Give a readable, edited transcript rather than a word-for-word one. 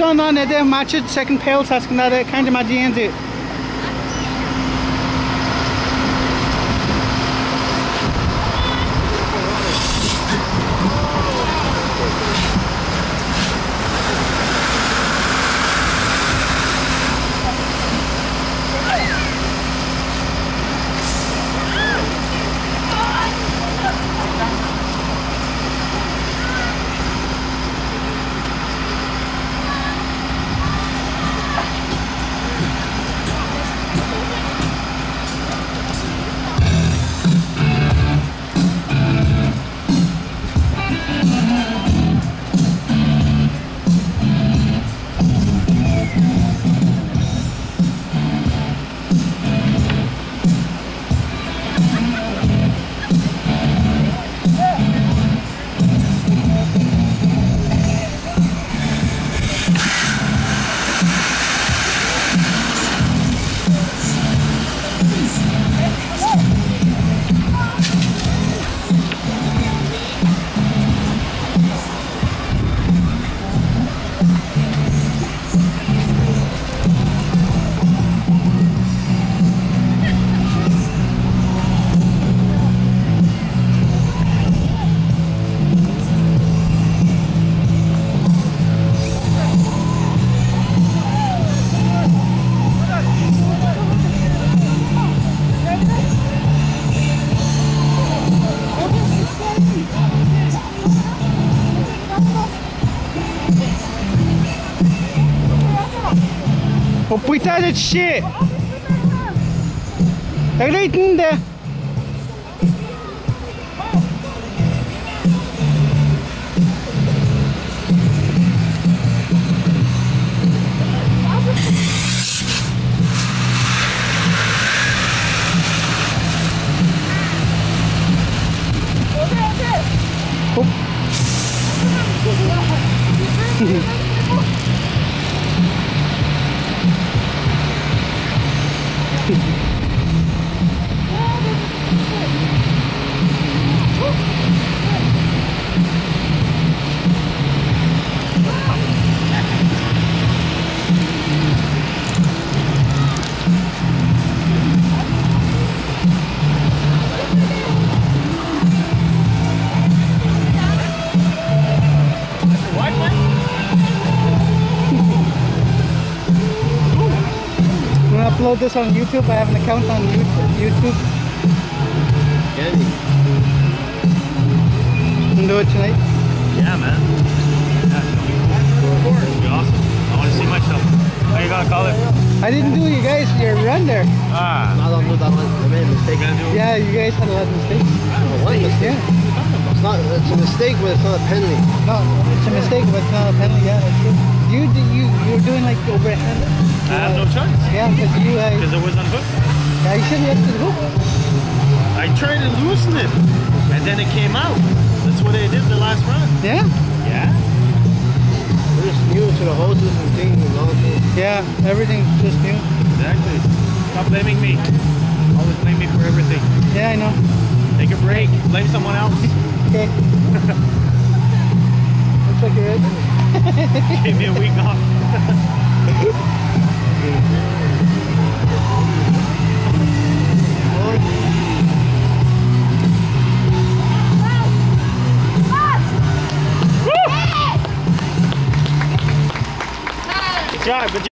on the match second pale task na the kind of magic. Puita de shit! Agreitinde! Upload this on YouTube. I have an account on YouTube. Yeah. Can do it tonight? Yeah, man. Yeah, it'll be awesome. I want to see myself. How you gonna call it? I didn't do you guys your run there. I made a mistake. Yeah, you guys had a lot of mistakes. What mistake? Yeah. It's a mistake, but it's not a penalty. No, it's a mistake, but it's not a penalty. Yeah, that's true. You're doing like overhand. I have no choice. Yeah, because it was unhooked. Yeah, you should have to the hook. I tried to loosen it, and then it came out. That's what I did the last run. Yeah? Yeah. We're just new to the hoses and things and all things. Yeah, everything's just new. Exactly. Stop blaming me. Always blame me for everything. Yeah, I know. Take a break. Blame someone else. Okay. Looks like you're ready. Give me a week off. Good job.